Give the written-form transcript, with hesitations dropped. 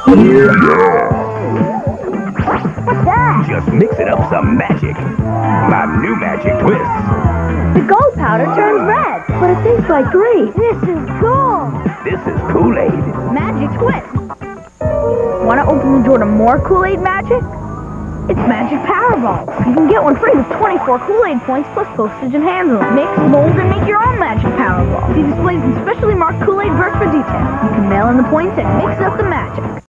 What's that? Just mix it up some magic. My new magic twist. The gold powder turns red, but it tastes like green. This is gold. This is Kool-Aid. Magic twist. Want to open the door to more Kool-Aid magic? It's Magic Powerball. You can get one free with 24 Kool-Aid points plus postage and handling. Mix, mold, and make your own Magic Powerball. See displays in specially marked Kool-Aid bursts for details. You can mail in the points and mix up the magic.